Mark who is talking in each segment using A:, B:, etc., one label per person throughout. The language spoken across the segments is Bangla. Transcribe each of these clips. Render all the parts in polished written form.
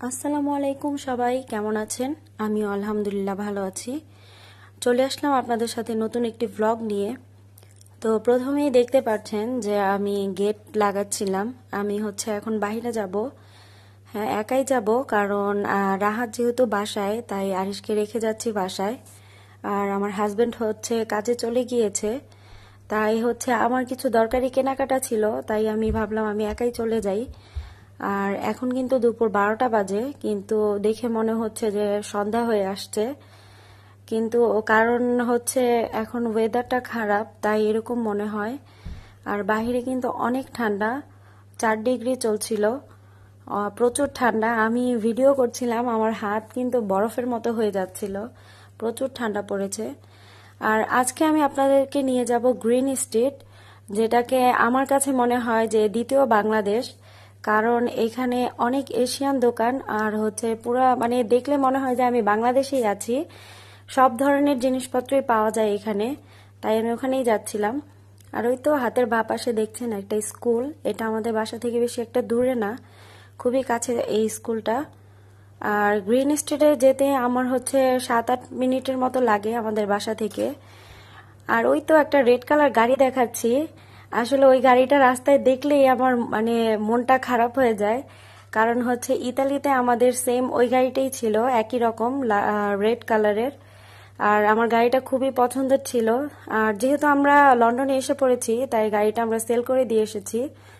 A: আসসালামু আলাইকুম সবাই কেমন আছেন? আমিও আলহামদুলিল্লাহ ভালো আছি। চলে আসলাম আপনাদের সাথে নতুন একটি ভ্লগ নিয়ে। তো প্রথমেই দেখতে পাচ্ছেন যে আমি গেট লাগাচ্ছিলাম। আমি এখন বাইরে যাব। হ্যাঁ, একাই যাব কারণ রাহাত যেহেতু বাসায়, তাই আরিশকে রেখে যাচ্ছি বাসায়। আর আমার হাজবেন্ড কাজে চলে গিয়েছে। তাই আমার কিছু দরকারি কেনাকাটা ছিল, তাই আমি ভাবলাম আমি একাই চলে যাই। আর এখন কিন্তু দুপুর 12টা বাজে, কিন্তু দেখে মনে হচ্ছে যে সন্ধ্যা হয়ে আসছে। কিন্তু কারণ এখন ওয়েদারটা খারাপ, তাই এরকম মনে হয়। আর বাহিরে কিন্তু অনেক ঠান্ডা, 4 ডিগ্রি চলছিল, প্রচুর ঠান্ডা। আমি ভিডিও করছিলাম, আমার হাত কিন্তু বরফের মতো হয়ে যাচ্ছিল, প্রচুর ঠান্ডা পড়েছে। আর আজকে আমি আপনাদেরকে নিয়ে যাব গ্রিন স্ট্রিট, যেটাকে আমার কাছে মনে হয় যে দ্বিতীয় বাংলাদেশ। কারণ এখানে অনেক এশিয়ান দোকান, আর পুরা দেখলে মনে হয় যে আমি বাংলাদেশেই আছি। সব ধরনের জিনিসপত্রই পাওয়া যায় এখানে, তাই আমি ওখানেই যাচ্ছিলাম। আর ওই তো হাতের বাঁ পাশে দেখছেন একটা স্কুল। এটা আমাদের বাসা থেকে বেশি একটা দূরে না, খুবই কাছে এই স্কুলটা। আর গ্রিন স্ট্রিটে যেতে আমার 7-8 মিনিটের মতো লাগে আমাদের বাসা থেকে। আর ওই তো একটা রেড কালার গাড়ি দেখাচ্ছি। আসলে ওই গাড়িটা রাস্তায় দেখলেই আমার মনটা খারাপ হয়ে যায়। কারণ ইতালিতে আমাদের সেম ওই গাড়িটাই ছিল, একই রকম রেড কালারের। আর আমার গাড়িটা খুবই পছন্দের ছিল। আর যেহেতু আমরা লন্ডনে এসে পড়েছি, তাই গাড়িটা আমরা সেল করে দিয়ে এসেছি।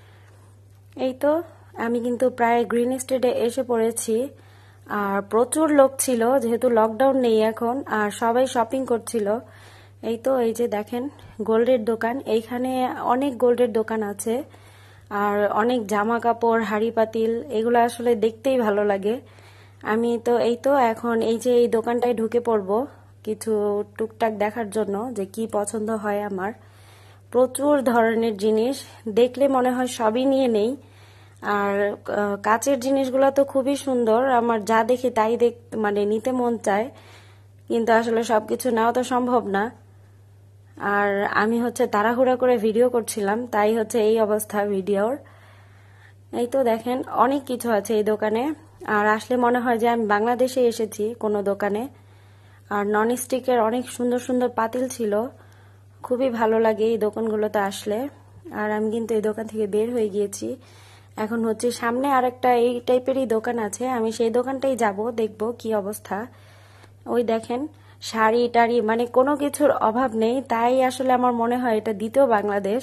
A: এই তো আমি কিন্তু প্রায় গ্রিন স্ট্রিটে এসে পড়েছি। আর প্রচুর লোক ছিল, যেহেতু লকডাউন নেই এখন, আর সবাই শপিং করছিল। এই তো এই যে দেখেন গোল্ডের দোকান, এইখানে অনেক গোল্ডের দোকান আছে। আর অনেক জামা কাপড়, হাড়ি পাতিল, এগুলো আসলে দেখতেই ভালো লাগে। আমি তো এখন এই যে এই দোকানটায় ঢুকে পড়বো কিছু টুকটাক দেখার জন্য, যে কি পছন্দ হয় আমার। প্রচুর ধরনের জিনিস, দেখলে মনে হয় সবই নিয়ে নেই। আর কাচের জিনিসগুলো তো খুবই সুন্দর, আমার যা দেখি তাই নিতে মন চায়, কিন্তু আসলে সবকিছু নেওয়া তো সম্ভব না। আর আমি তাড়াহুড়া করে ভিডিও করছিলাম, তাই এই অবস্থা ভিডিওর। এই তো দেখেন অনেক কিছু আছে এই দোকানে, আর আসলে মনে হয় যে আমি বাংলাদেশে এসেছি কোনো দোকানে। আর নন স্টিকের অনেক সুন্দর সুন্দর পাতিল ছিল, খুবই ভালো লাগে এই দোকানগুলোতে আসলে। আর আমি কিন্তু এই দোকান থেকে বের হয়ে গিয়েছি। এখন সামনে আরেকটা এই টাইপেরই দোকান আছে, আমি সেই দোকানটাই যাব, দেখব কি অবস্থা। ওই দেখেন শাড়ি টাড়ি, কোনো কিছুর অভাব নেই, তাই আসলে আমার মনে হয় এটা দ্বিতীয় বাংলাদেশ।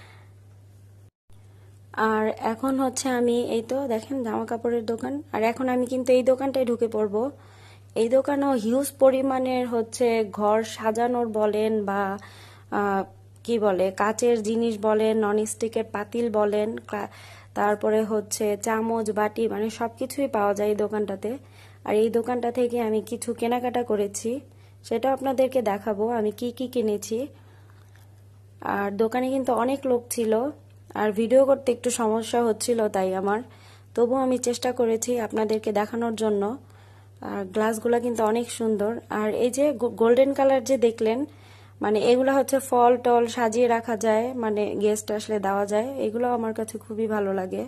A: আর এখন আমি এই তো দেখেন জামা কাপড়ের দোকান, আর এখন আমি কিন্তু এই দোকানটায় ঢুকে পড়ব। এই দোকানেও হিউজ পরিমাণের ঘর সাজানোর বলেন বা কি বলে কাচের জিনিস বলেন, ননস্টিকের পাতিল বলেন, তারপরে চামচ বাটি, সবকিছুই পাওয়া যায় এই দোকানটাতে। আর এই দোকানটা থেকে আমি কিছু কেনাকাটা করেছি, সেটাও আপনাদেরকে দেখাবো আমি কি কি কিনেছি। আর দোকানে কিন্তু অনেক লোক ছিল, আর ভিডিও করতে একটু সমস্যা হচ্ছিল, তাই আমার, তবু আমি চেষ্টা করেছি আপনাদেরকে দেখানোর জন্য। আর গ্লাসগুলো কিন্তু অনেক সুন্দর। আর এই যে গোল্ডেন কালার যে দেখলেন, এগুলো ফল টল সাজিয়ে রাখা যায়, গেস্ট আসলে দেওয়া যায়, এগুলো আমার কাছে খুবই ভালো লাগে।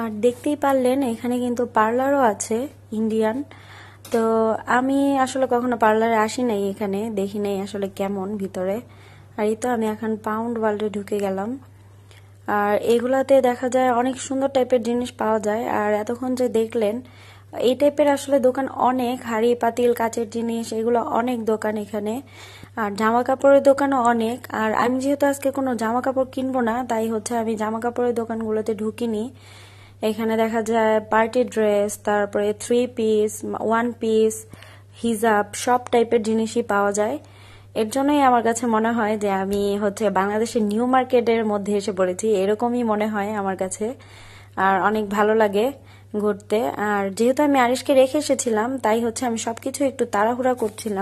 A: আর দেখতেই পারলেন এখানে কিন্তু পার্লারও আছে ইন্ডিয়ান। তো আমি আসলে কখনো পার্লারে আসি নাই, এখানে দেখি নাই আসলে কেমন ভিতরে। আর এই তো আমি এখন পাউন্ড ওয়ার্ল্ডে ঢুকে গেলাম। আর এগুলাতে দেখা যায় অনেক সুন্দর টাইপের জিনিস পাওয়া যায়। আর এতক্ষণ যে দেখলেন এই টাইপের আসলে দোকান অনেক, হাড়ি পাতিল কাচের জিনিস এগুলো অনেক দোকান এখানে। আর জামা কাপড়ের দোকানও অনেক। আর আমি যেহেতু আজকে কোনো জামা কাপড় কিনবো না, তাই হচ্ছে আমি জামা কাপড়ের দোকানগুলোতে ঢুকিনি। এখানে দেখা যায় পার্টি ড্রেস, তারপরে 3 পিস, 1 পিস, হিজাব সব টাইপের জিনিসই পাওয়া যায়। এর জন্যই আমার কাছে মনে হয় যে আমি হচ্ছে বাংলাদেশের নিউ মার্কেটের মধ্যে এসে পড়েছি, এরকমই মনে হয় আমার কাছে। আর অনেক ভালো লাগে ঘুরতে। আর যেহেতু আমি আরিশকে রেখে এসেছিলাম, তাই হচ্ছে আমি সবকিছু একটু তাড়াহুড়া করছিলাম।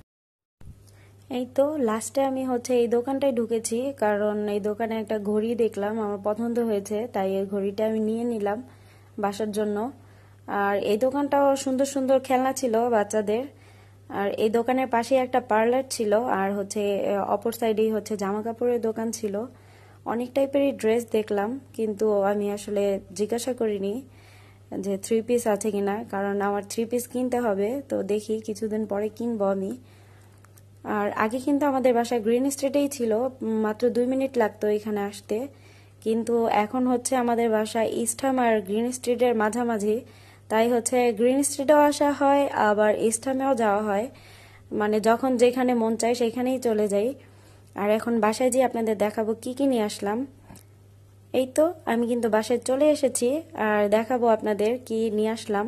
A: এই তো লাস্টে আমি হচ্ছে এই দোকানটায় ঢুকেছি, কারণ এই দোকানে একটা ঘড়ি দেখলাম, আমার পছন্দ হয়েছে, তাই এই ঘড়িটা আমি নিয়ে নিলাম বাসার জন্য। আর এই দোকানটাও সুন্দর সুন্দর খেলনা ছিল বাচ্চাদের। আর এই দোকানের পাশে একটা পার্লার ছিল, আর হচ্ছে অপর সাইডেই হচ্ছে জামা কাপড়ের দোকান ছিল। অনেক টাইপেরই ড্রেস দেখলাম, কিন্তু আমি আসলে জিজ্ঞাসা করিনি যে 3 পিস আছে কিনা, কারণ আমার 3 পিস কিনতে হবে। তো দেখি কিছুদিন পরে কিনবো আমি। আর আগে কিন্তু আমাদের বাসা গ্রিন স্ট্রিটেই ছিল, মাত্র 2 মিনিট লাগতো এখানে আসতে। কিন্তু এখন হচ্ছে আমাদের বাসা ইস্টহাম আর গ্রিন স্ট্রিটের মাঝামাঝি, তাই হচ্ছে গ্রিন স্ট্রিটেও আসা হয়, আবার ইস্টহামেও যাওয়া হয়। মানে যখন যেখানে মন চায় সেখানেই চলে যাই। আর এখন বাসায় যেয়ে আপনাদের দেখাবো কি কি নিয়ে আসলাম। এই তো আমি কিন্তু বাসায় চলে এসেছি, আর দেখাবো আপনাদের কি নিয়ে আসলাম।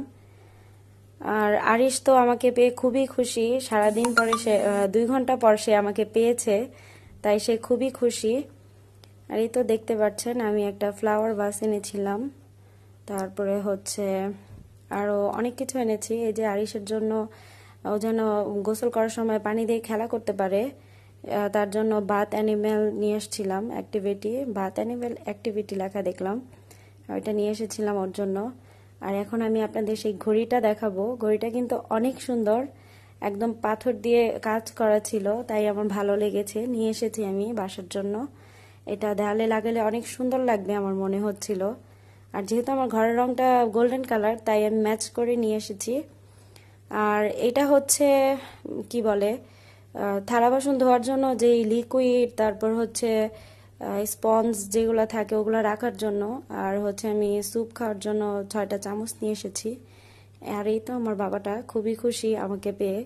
A: আর আরিশ তো আমাকে পেয়ে খুবই খুশি, সারাদিন পরে সে 2 ঘন্টা পর সে আমাকে পেয়েছে, তাই সে খুবই খুশি। আর এই তো দেখতে পাচ্ছেন আমি একটা ফ্লাওয়ার ভাস এনেছিলাম, তারপরে হচ্ছে আরো অনেক কিছু এনেছি। এই যে আরিশের জন্য, ও যেন গোসল করার সময় পানি দিয়ে খেলা করতে পারে, তার জন্য বাথ অ্যানিমেল নিয়ে এসেছিলাম, অ্যাক্টিভিটি, বাথ অ্যানিমেল অ্যাক্টিভিটি লেখা দেখলাম, ওইটা নিয়ে এসেছিলাম ওর জন্য। আর এখন আমি আপনাদের সেই ঘড়িটা দেখাবো। ঘড়িটা কিন্তু অনেক সুন্দর, একদম পাথর দিয়ে কাজ করা ছিল, তাই আমার ভালো লেগেছে, নিয়ে এসেছি আমি বাসার জন্য। এটা দেয়ালে লাগালে অনেক সুন্দর লাগবে আমার মনে হচ্ছিল। আর যেহেতু আমার ঘরের রংটা গোল্ডেন কালার, তাই আমি ম্যাচ করে নিয়ে এসেছি। আর এটা হচ্ছে কি বলে, থালা বাসন ধোয়ার জন্য যে লিকুইড, তারপর হচ্ছে স্পঞ্জ যেগুলো থাকে ওগুলো রাখার জন্য। আর হচ্ছে আমি স্যুপ খাওয়ার জন্য 6টা চামচ নিয়ে এসেছি। আর এই তো আমার বাবাটা খুবই খুশি আমাকে পেয়ে।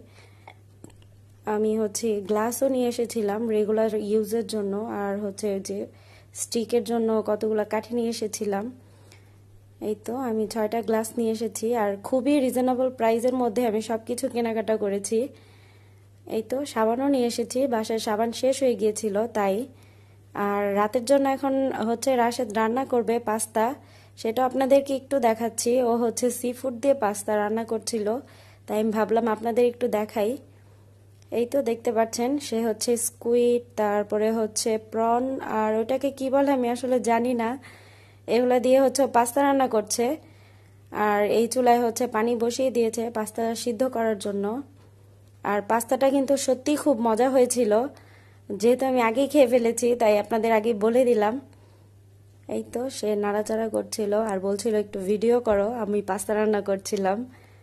A: আমি হচ্ছে গ্লাসও নিয়ে এসেছিলাম রেগুলার ইউজের জন্য, আর হচ্ছে যে স্টিকের জন্য কতগুলো কাঠি নিয়ে এসেছিলাম। এই তো আমি 6টা গ্লাস নিয়ে এসেছি, আর খুবই রিজনেবল প্রাইসের মধ্যে আমি সবকিছু কেনাকাটা করেছি। এই তো সাবানও নিয়ে এসেছি, বাসায় সাবান শেষ হয়ে গিয়েছিল তাই। আর রাতের জন্য এখন হচ্ছে রাশেদ রান্না করবে পাস্তা, সেটা আপনাদেরকে একটু দেখাচ্ছি। ও হচ্ছে সি ফুড দিয়ে পাস্তা রান্না করছিল, তাই আমি ভাবলাম আপনাদের একটু দেখাই। এই তো দেখতে পাচ্ছেন সে হচ্ছে স্কুইড, তারপরে হচ্ছে প্রন, আর ওটাকে কি বলে আমি আসলে জানি না, এগুলা দিয়ে হচ্ছে পাস্তা রান্না করছে। আর এই চুলায় হচ্ছে পানি বসিয়ে দিয়েছে পাস্তা সিদ্ধ করার জন্য। আর পাস্তাটা কিন্তু সত্যি খুব মজা হয়েছিল, যেহেতু আমি আগেই খেয়ে ফেলেছি তাই আপনাদের আগে বলে দিলাম। এই তো সে নাড়াচাড়া করছিল আর বলছিল একটু ভিডিও করো, আমি পাস্তা রান্না করছিলাম।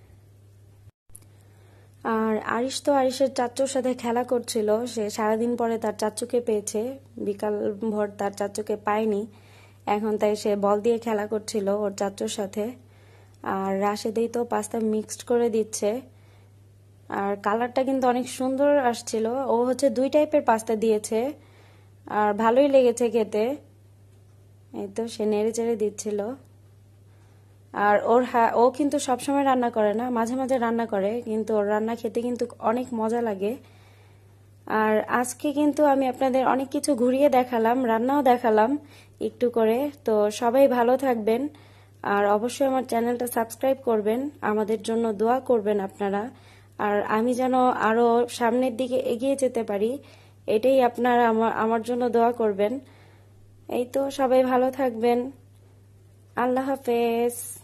A: আর আরিশ তো আরিশের চাচুর সাথে খেলা করছিল, সে সারাদিন পরে তার চাচুকে পেয়েছে, বিকাল ভোর তার চাচুকে পায়নি, এখন তাই সে বল দিয়ে খেলা করছিল ওর চাচুর সাথে। আর রাশেদেই তো পাস্তা মিক্সড করে দিচ্ছে, আর কালারটা কিন্তু অনেক সুন্দর আসছিল। ও হচ্ছে 2 টাইপের পাস্তা দিয়েছে, আর ভালোই লেগেছে খেতে। এই তো সে নেড়ে চেড়ে দিচ্ছিল। আর ও কিন্তু সবসময় রান্না করে না, মাঝে মাঝে রান্না করে, কিন্তু ওর রান্না খেতে কিন্তু অনেক মজা লাগে। আর আজকে কিন্তু আমি আপনাদের অনেক কিছু ঘুরিয়ে দেখালাম, রান্নাও দেখালাম একটু করে। তো সবাই ভালো থাকবেন, আর অবশ্যই আমার চ্যানেলটা সাবস্ক্রাইব করবেন, আমাদের জন্য দোয়া করবেন আপনারা। আর আমি যেন আরো সামনের দিকে এগিয়ে যেতে পারি, এটাই আপনারা আমার জন্য দোয়া করবেন। এই তো সবাই ভালো থাকবেন, আল্লাহ হাফেজ।